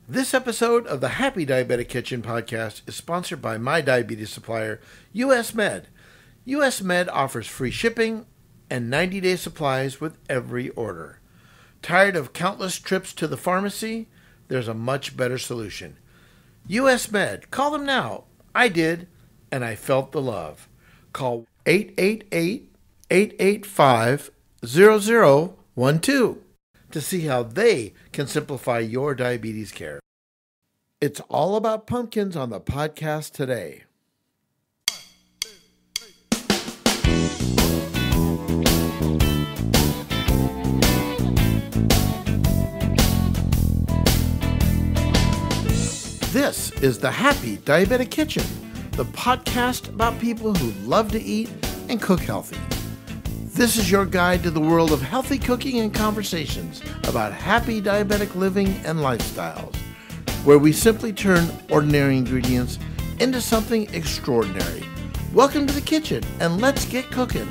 This episode of the Happy Diabetic Kitchen podcast is sponsored by my diabetes supplier, US Med. US Med offers free shipping and 90-day supplies with every order. Tired of countless trips to the pharmacy? There's a much better solution. US Med. Call them now. I did, and I felt the love. Call 888-885-0012 to see how they can simplify your diabetes care. It's all about pumpkins on the podcast today. This is the Happy Diabetic Kitchen, the podcast about people who love to eat and cook healthy. This is your guide to the world of healthy cooking and conversations about happy diabetic living and lifestyles, where we simply turn ordinary ingredients into something extraordinary. Welcome to the kitchen, and let's get cooking.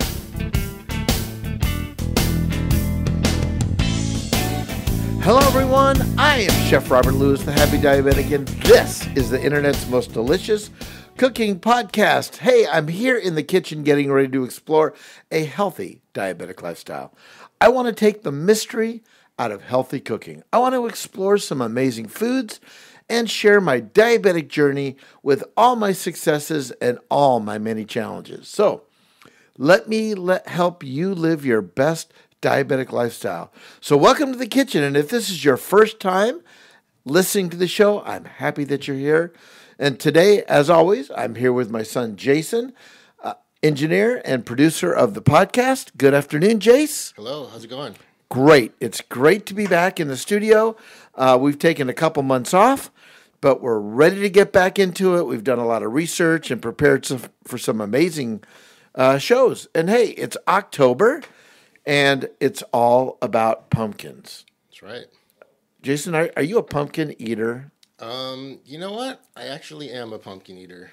Hello everyone, I am Chef Robert Lewis, the Happy Diabetic, and this is the internet's most delicious cooking podcast. Hey, I'm here in the kitchen getting ready to explore a healthy diabetic lifestyle. I want to take the mystery out of healthy cooking. I want to explore some amazing foods and share my diabetic journey with all my successes and all my many challenges. So, let me help you live your best diabetic lifestyle. So welcome to the kitchen, and if this is your first time listening to the show, I'm happy that you're here. And today, as always, I'm here with my son, Jason, engineer and producer of the podcast. Good afternoon, Jace. Hello, how's it going? Great. It's great to be back in the studio. We've taken a couple months off, but we're ready to get back into it. We've done a lot of research and prepared for some amazing shows. And hey, it's October, and it's all about pumpkins. That's right. Jason, are you a pumpkin eater? You know what? I actually am a pumpkin eater.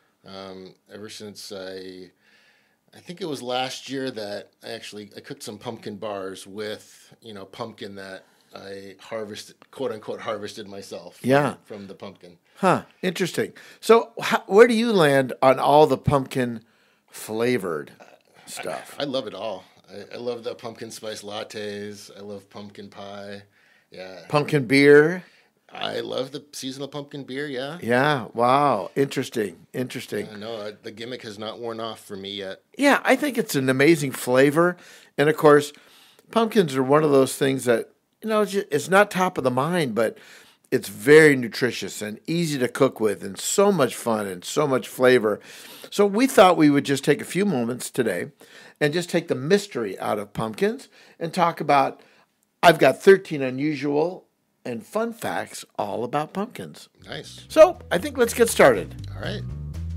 Ever since I think it was last year that I cooked some pumpkin bars with, pumpkin that I harvested, quote unquote, harvested myself. Yeah. From the pumpkin. Huh. Interesting. So where do you land on all the pumpkin flavored stuff? I love it all. I love the pumpkin spice lattes. I love pumpkin pie. Yeah. Pumpkin beer. I love the seasonal pumpkin beer, yeah. Yeah, wow. Interesting. No, the gimmick has not worn off for me yet. Yeah, I think it's an amazing flavor. And of course, pumpkins are one of those things that, it's not top of the mind, but it's very nutritious and easy to cook with and so much fun and so much flavor. So we thought we would just take a few moments today and just take the mystery out of pumpkins and talk about, I've got 13 unusual and fun facts all about pumpkins. Nice. So I think let's get started. All right.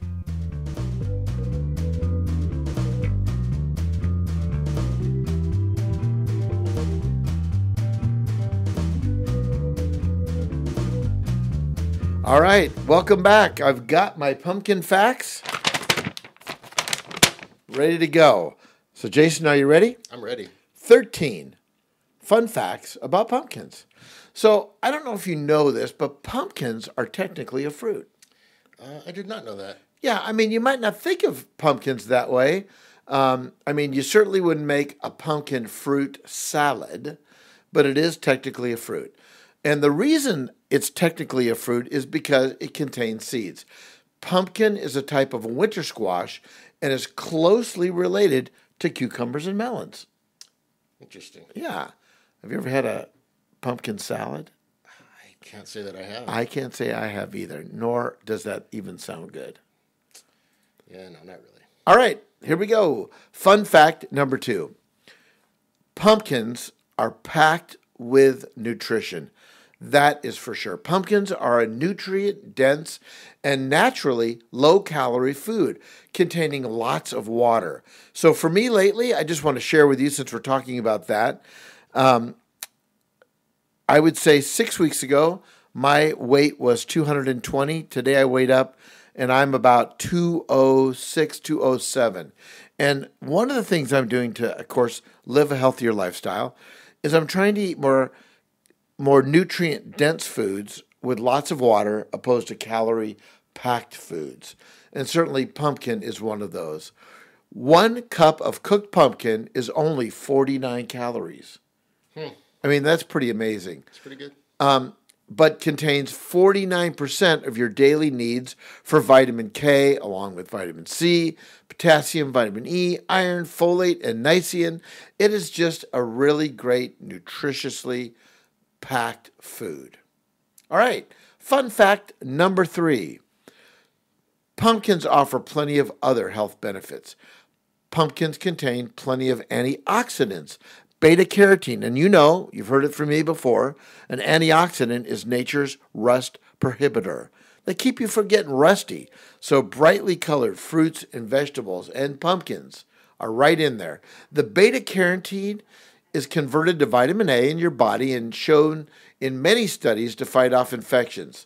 All right, welcome back. I've got my pumpkin facts ready to go. So Jason, are you ready? I'm ready. 13 fun facts about pumpkins. So I don't know if you know this, but pumpkins are technically a fruit. I did not know that. Yeah, I mean, you might not think of pumpkins that way. You certainly wouldn't make a pumpkin fruit salad, but it is technically a fruit. And the reason it's technically a fruit is because it contains seeds. Pumpkin is a type of winter squash and is closely related to cucumbers and melons. Interesting. Yeah. Have you ever had a pumpkin salad? I can't say that I have. I can't say I have either, nor does that even sound good. Yeah, no, not really. All right, here we go. Fun fact number 2. Pumpkins are packed with nutrition. That is for sure. Pumpkins are a nutrient-dense and naturally low-calorie food containing lots of water. So for me lately, I just want to share with you, since we're talking about that, I would say 6 weeks ago, my weight was 220. Today I weighed up, and I'm about 206, 207. And one of the things I'm doing to, of course, live a healthier lifestyle is I'm trying to eat more nutrient-dense foods with lots of water opposed to calorie-packed foods. And certainly pumpkin is one of those. 1 cup of cooked pumpkin is only 49 calories. I mean, that's pretty amazing. It's pretty good. But contains 49% of your daily needs for vitamin K, along with vitamin C, potassium, vitamin E, iron, folate, and niacin. It is just a really great, nutritiously packed food. All right, fun fact number 3. Pumpkins offer plenty of other health benefits. Pumpkins contain plenty of antioxidants, beta-carotene, and you've heard it from me before, an antioxidant is nature's rust prohibitor. They keep you from getting rusty, so brightly colored fruits and vegetables and pumpkins are right in there. The beta-carotene is converted to vitamin A in your body and shown in many studies to fight off infections.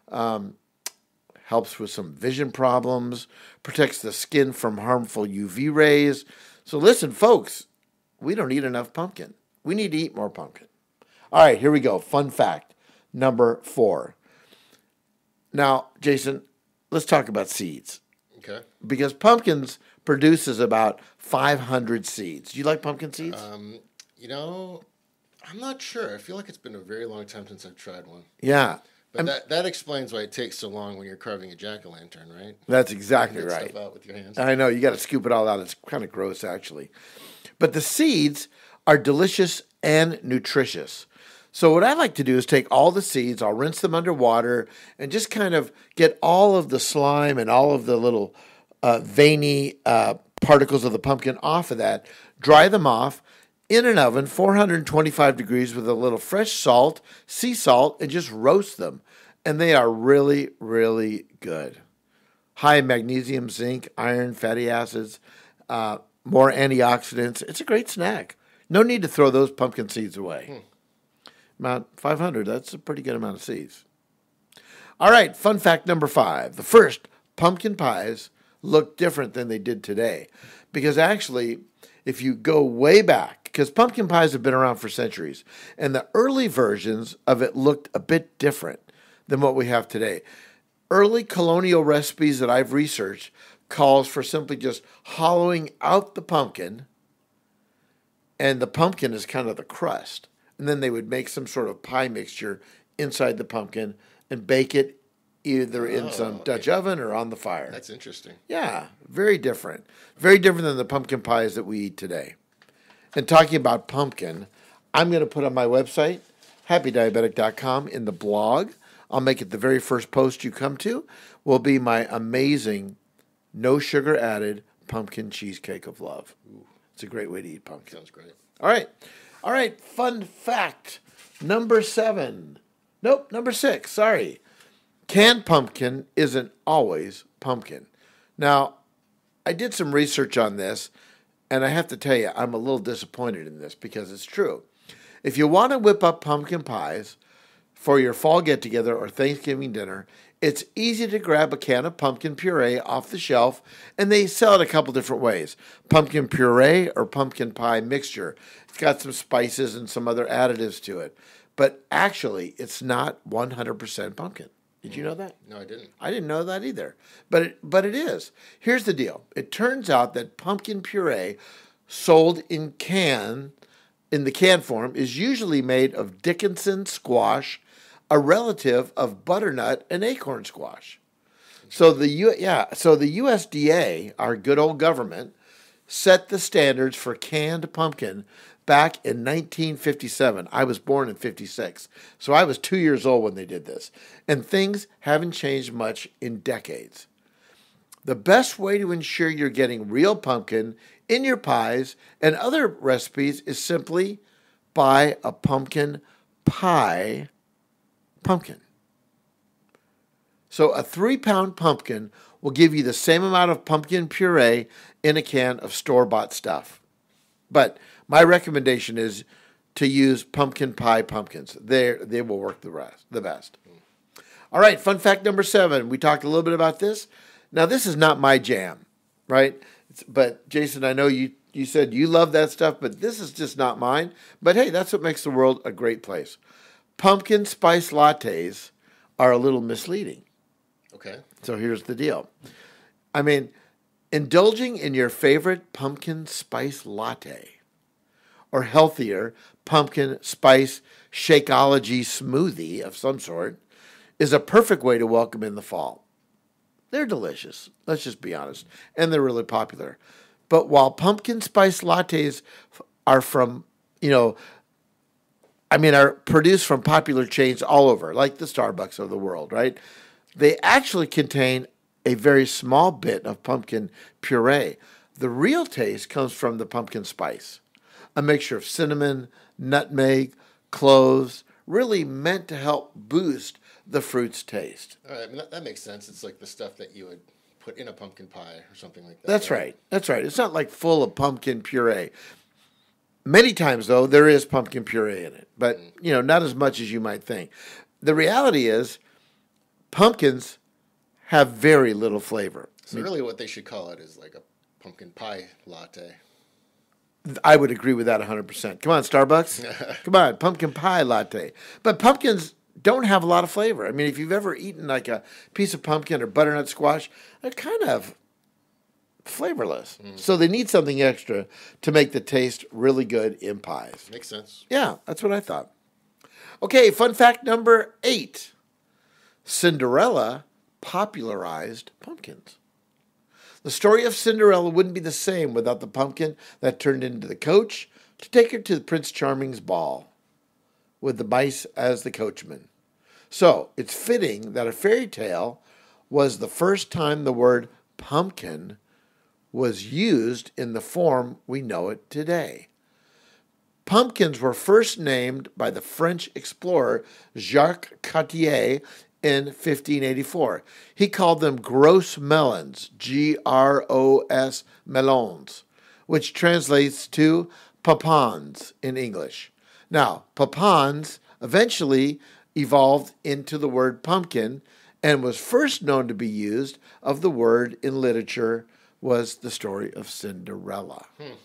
Helps with some vision problems, protects the skin from harmful UV rays. So listen, folks, we don't eat enough pumpkin. We need to eat more pumpkin. All right, here we go. Fun fact number 4. Now, Jason, let's talk about seeds. Okay. Because pumpkins produces about 500 seeds. Do you like pumpkin seeds? I'm not sure. I feel like it's been a very long time since I've tried one. Yeah. But that explains why it takes so long when you're carving a jack-o'-lantern, right? That's exactly Get right. Stuff out with your hands. I know, you got to scoop it all out. It's kind of gross, actually. But the seeds are delicious and nutritious. So what I like to do is take all the seeds, I'll rinse them under water, and just kind of get all of the slime and all of the little veiny particles of the pumpkin off of that, dry them off in an oven, 425 degrees with a little fresh salt, sea salt, and just roast them. And they are really, really good. High in magnesium, zinc, iron, fatty acids, more antioxidants. It's a great snack. No need to throw those pumpkin seeds away. About 500, that's a pretty good amount of seeds. All right, fun fact number 5. The first pumpkin pies look different than they did today. Because actually, if you go way back, because pumpkin pies have been around for centuries, and the early versions of it looked a bit different than what we have today. Early colonial recipes that I've researched calls for simply just hollowing out the pumpkin, and the pumpkin is kind of the crust. And then they would make some sort of pie mixture inside the pumpkin and bake it either in some Dutch oven or on the fire. That's interesting. Yeah, very different. Very different than the pumpkin pies that we eat today. And talking about pumpkin, I'm going to put on my website, happydiabetic.com, in the blog. I'll make it the very first post you come to, will be my amazing, no sugar added pumpkin cheesecake of love. Ooh. It's a great way to eat pumpkin. Sounds great. All right, fun fact number 7. Nope, number 6, sorry. Canned pumpkin isn't always pumpkin. Now, I did some research on this, and I have to tell you, I'm a little disappointed in this because it's true. If you want to whip up pumpkin pies for your fall get-together or Thanksgiving dinner, it's easy to grab a can of pumpkin puree off the shelf, and they sell it a couple different ways. Pumpkin puree or pumpkin pie mixture. It's got some spices and some other additives to it. But actually, it's not 100% pumpkin. Did you know that? No, I didn't. I didn't know that either. But it is. Here's the deal. It turns out that pumpkin puree sold in the can form is usually made of Dickinson squash, a relative of butternut and acorn squash. So the USDA, our good old government, set the standards for canned pumpkin back in 1957. I was born in 56, so I was 2 years old when they did this. And things haven't changed much in decades. The best way to ensure you're getting real pumpkin in your pies and other recipes is simply buy a pumpkin pie pumpkin. So a 3-pound pumpkin will give you the same amount of pumpkin puree in a can of store-bought stuff. But my recommendation is to use pumpkin pie pumpkins. They will work the best. All right, fun fact number 7. We talked a little bit about this. Now, this is not my jam, right? But, Jason, I know you said you love that stuff, but this is just not mine. But, hey, that's what makes the world a great place. Pumpkin spice lattes are a little misleading. Okay. So here's the deal. I mean, indulging in your favorite pumpkin spice latte or healthier pumpkin spice Shakeology smoothie of some sort is a perfect way to welcome in the fall. They're delicious, let's just be honest, and they're really popular. But while pumpkin spice lattes are from, are produced from popular chains all over, like the Starbucks of the world, right? They actually contain a very small bit of pumpkin puree. The real taste comes from the pumpkin spice, a mixture of cinnamon, nutmeg, cloves, really meant to help boost the fruit's taste. All right, I mean, that makes sense. It's like the stuff that you would put in a pumpkin pie or something like that. That's right. That's right. It's not like full of pumpkin puree. Many times, though, there is pumpkin puree in it, but, not as much as you might think. The reality is pumpkins have very little flavor. So really what they should call it is like a pumpkin pie latte. I would agree with that 100%. Come on, Starbucks. Come on, pumpkin pie latte. But pumpkins don't have a lot of flavor. I mean, if you've ever eaten like a piece of pumpkin or butternut squash, they're kind of flavorless. So they need something extra to make the taste really good in pies. Makes sense. Yeah, that's what I thought. Okay, fun fact number 8. Cinderella popularized pumpkins. The story of Cinderella wouldn't be the same without the pumpkin that turned into the coach to take her to Prince Charming's ball, with the mice as the coachman. So it's fitting that a fairy tale was the first time the word pumpkin was used in the form we know it today. Pumpkins were first named by the French explorer Jacques Cartier in 1584. He called them gros melons, Gros melons, which translates to papons in English. Now, papons eventually evolved into the word pumpkin and was first known to be used of the word in literature was the story of Cinderella.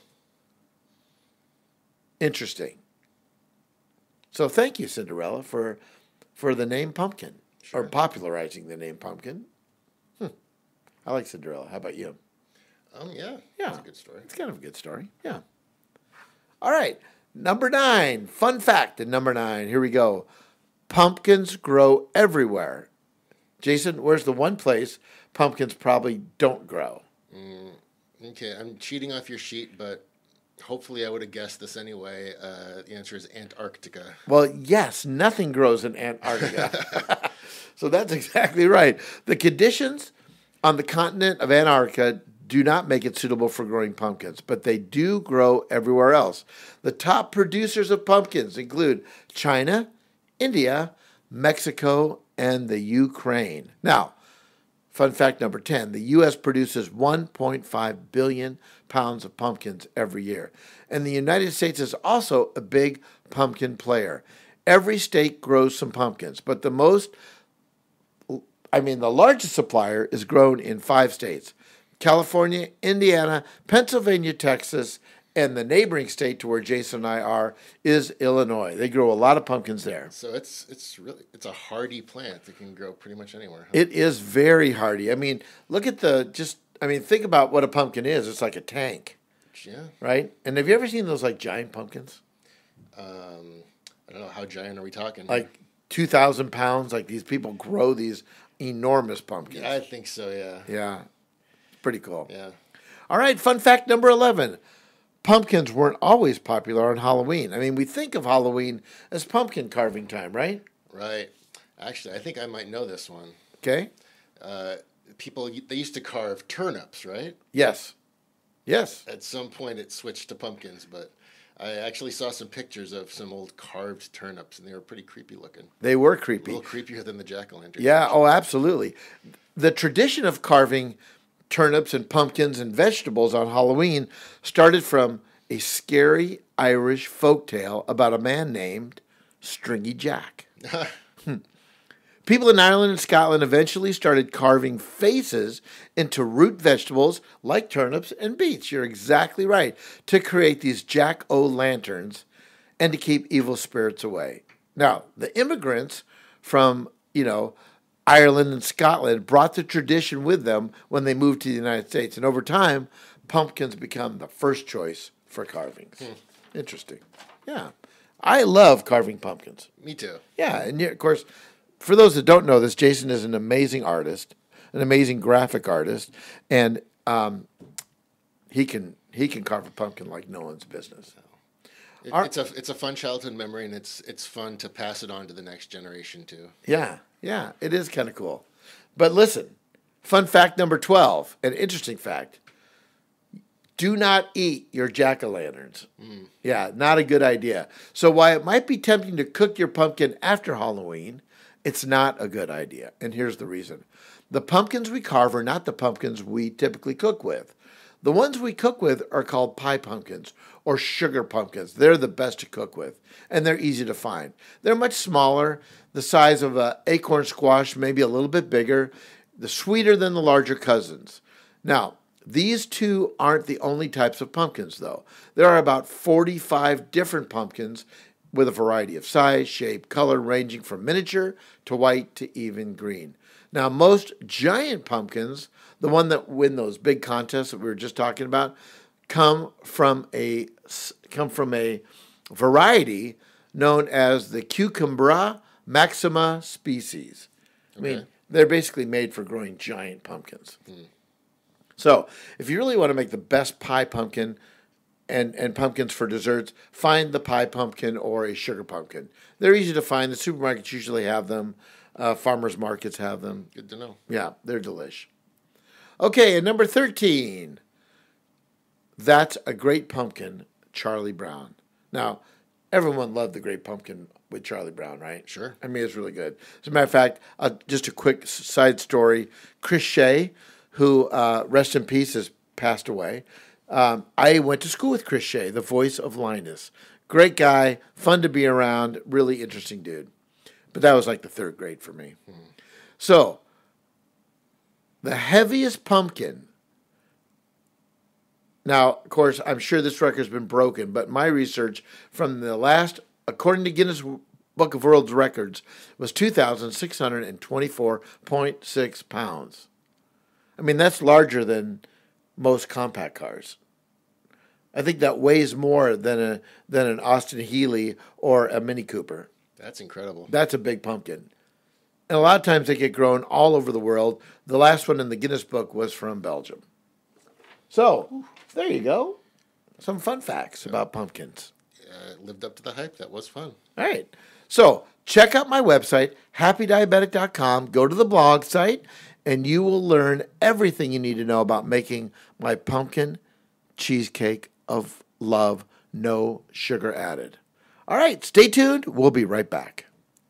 Interesting. So thank you, Cinderella, for the name pumpkin. Sure. Or popularizing the name pumpkin. I like Cinderella. How about you? Yeah. Yeah. It's a good story. It's kind of a good story. Yeah. All right. Number 9. Fun fact at number 9. Here we go. Pumpkins grow everywhere. Jason, where's the one place pumpkins probably don't grow? Okay, I'm cheating off your sheet, but hopefully I would have guessed this anyway. The answer is Antarctica. Well, yes, nothing grows in Antarctica. So that's exactly right. The conditions on the continent of Antarctica do not make it suitable for growing pumpkins, but they do grow everywhere else. The top producers of pumpkins include China, India, Mexico, and the Ukraine. Now, fun fact number 10, the U.S. produces 1.5 billion pounds of pumpkins every year. And the United States is also a big pumpkin player. Every state grows some pumpkins, but the largest supplier is grown in 5 states: California, Indiana, Pennsylvania, Texas, and the neighboring state to where Jason and I are is Illinois. They grow a lot of pumpkins there. So it's a hardy plant that can grow pretty much anywhere. Huh? It is very hardy. I mean, look at think about what a pumpkin is. It's like a tank. Yeah. Right? And have you ever seen those like giant pumpkins? I don't know, how giant are we talking? Like 2,000 pounds. Like these people grow these enormous pumpkins. Yeah, I think so, yeah. Yeah. Pretty cool. Yeah. All right, fun fact number 11. Pumpkins weren't always popular on Halloween. I mean, we think of Halloween as pumpkin carving time, right? Right. Actually, I think I might know this one. Okay. They used to carve turnips, right? Yes. Yes. At some point it switched to pumpkins, but I actually saw some pictures of some old carved turnips, and they were pretty creepy looking. They were creepy. A little creepier than the jack-o'-lantern. Yeah, oh, absolutely. The tradition of carving turnips and pumpkins and vegetables on Halloween started from a scary Irish folktale about a man named Stringy Jack. People in Ireland and Scotland eventually started carving faces into root vegetables like turnips and beets. You're exactly right. To create these jack-o'-lanterns and to keep evil spirits away. Now, the immigrants from you know, Ireland and Scotland brought the tradition with them when they moved to the United States. And over time, pumpkins become the first choice for carvings. Interesting. Yeah. I love carving pumpkins. Me too. Yeah. And of course, for those that don't know this, Jason is an amazing artist, an amazing graphic artist, and he can carve a pumpkin like no one's business. It's a fun childhood memory, and it's fun to pass it on to the next generation too. Yeah, it is kind of cool. But listen, fun fact number 12, an interesting fact. Do not eat your jack-o'-lanterns. Yeah, not a good idea. So while it might be tempting to cook your pumpkin after Halloween, it's not a good idea. And here's the reason. The pumpkins we carve are not the pumpkins we typically cook with. The ones we cook with are called pie pumpkins or sugar pumpkins. They're the best to cook with, and they're easy to find. They're much smaller, the size of an acorn squash, maybe a little bit bigger. They're sweeter than the larger cousins. Now, these two aren't the only types of pumpkins, though. There are about 45 different pumpkins with a variety of size, shape, color, ranging from miniature to white to even green. Now, most giant pumpkins, the one that win those big contests that we were just talking about, come from a variety known as the Cucumbra maxima species. I mean, they're basically made for growing giant pumpkins. So, if you really want to make the best pie pumpkin and pumpkins for desserts, find the pie pumpkin or a sugar pumpkin. They're easy to find. The supermarkets usually have them. Farmers markets have them. Good to know. Yeah, they're delish. Okay, and number 13. That's a Great Pumpkin, Charlie Brown. Now, everyone loved the Great Pumpkin with Charlie Brown, right? Sure. I mean, it's really good. As a matter of fact, just a quick side story. Chris Shea, who, rest in peace, has passed away. I went to school with Chris Shea, the voice of Linus. Great guy, fun to be around, really interesting dude. But that was like the third grade for me. So, the heaviest pumpkin. Now, of course, I'm sure this record's been broken, but my research from the last, according to Guinness Book of World Records, was 2,624.6 pounds. I mean, that's larger than most compact cars. I think that weighs more than an Austin Healey or a Mini Cooper. That's incredible. That's a big pumpkin. And a lot of times they get grown all over the world. The last one in the Guinness Book was from Belgium. So, there you go. Some fun facts about pumpkins. It lived up to the hype. That was fun. All right. So, check out my website, happydiabetic.com. Go to the blog site, and you will learn everything you need to know about making my pumpkin cheesecake of love, no sugar added. All right, stay tuned. We'll be right back.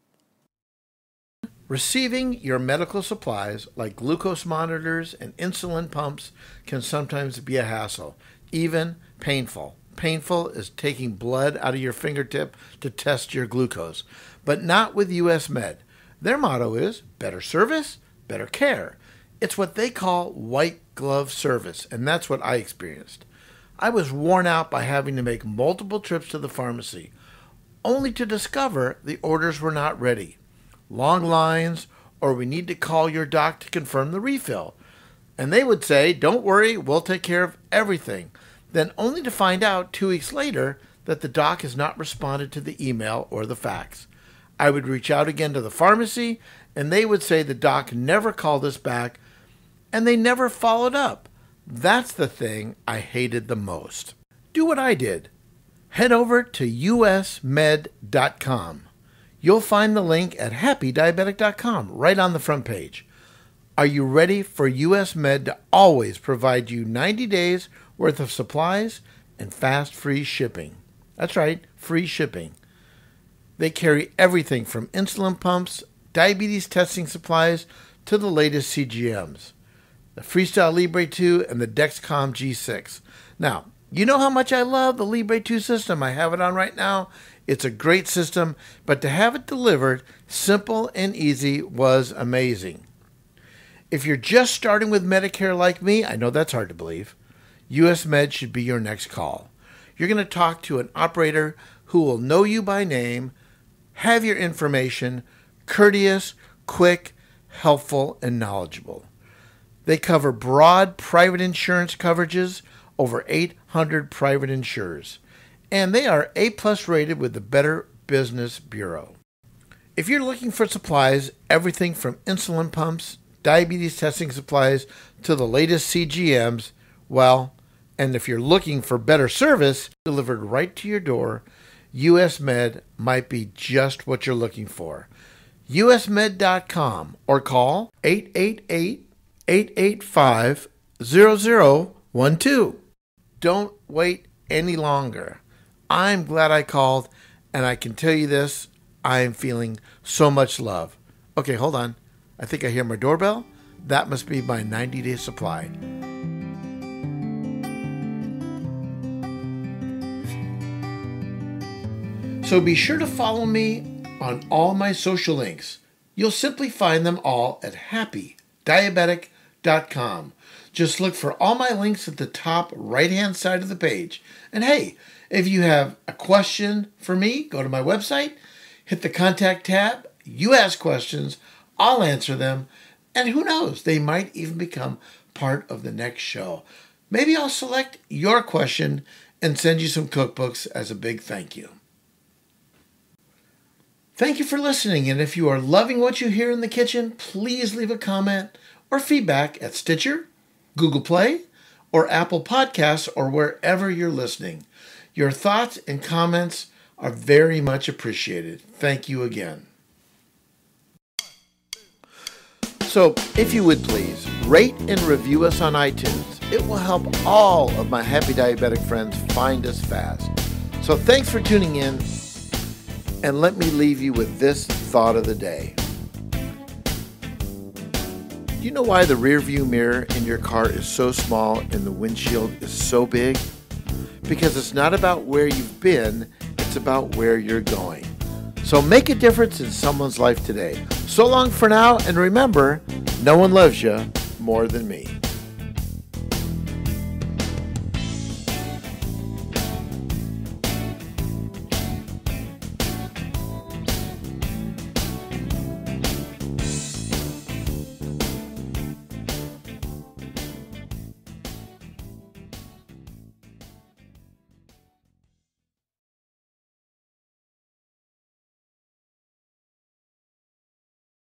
Receiving your medical supplies like glucose monitors and insulin pumps can sometimes be a hassle, even painful. Painful is taking blood out of your fingertip to test your glucose, but not with US Med. Their motto is better service, better care. It's what they call white glove service, and that's what I experienced. I was worn out by having to make multiple trips to the pharmacy, only to discover the orders were not ready. Long lines, or we need to call your doc to confirm the refill. And they would say, don't worry, we'll take care of everything. Then only to find out 2 weeks later that the doc has not responded to the email or the fax. I would reach out again to the pharmacy, and they would say the doc never called us back, and they never followed up. That's the thing I hated the most. Do what I did. Head over to usmed.com. You'll find the link at happydiabetic.com right on the front page. Are you ready for US Med to always provide you 90 days worth of supplies and fast free shipping? That's right, free shipping. They carry everything from insulin pumps, diabetes testing supplies, to the latest CGMs. The Freestyle Libre 2 and the Dexcom G6. Now, you know how much I love the Libre 2 system. I have it on right now. It's a great system, but to have it delivered simple and easy was amazing. If you're just starting with Medicare like me, I know that's hard to believe, US Med should be your next call. You're going to talk to an operator who will know you by name, have your information, courteous, quick, helpful, and knowledgeable. They cover broad private insurance coverages, over 800 private insurers, and they are A+ rated with the Better Business Bureau. If you're looking for supplies, everything from insulin pumps, diabetes testing supplies, to the latest CGMs, well, and if you're looking for better service delivered right to your door, US Med might be just what you're looking for. usmed.com or call 888-885-0012. Don't wait any longer. I'm glad I called, and I can tell you this, I am feeling so much love. Okay, hold on. I think I hear my doorbell. That must be my 90-day supply. So be sure to follow me on all my social links. You'll simply find them all at happydiabetic.com. Just look for all my links at the top right-hand side of the page. And hey, if you have a question for me, go to my website, hit the contact tab, you ask questions, I'll answer them, and who knows, they might even become part of the next show. Maybe I'll select your question and send you some cookbooks as a big thank you. Thank you for listening, and if you are loving what you hear in the kitchen, please leave a comment or feedback at Stitcher, Google Play, or Apple Podcasts, or wherever you're listening. Your thoughts and comments are very much appreciated. Thank you again. So, if you would please, rate and review us on iTunes. It will help all of my happy diabetic friends find us fast. So thanks for tuning in, and let me leave you with this thought of the day. Do you know why the rear view mirror in your car is so small and the windshield is so big? Because it's not about where you've been, it's about where you're going. So make a difference in someone's life today. So long for now, and remember, no one loves you more than me.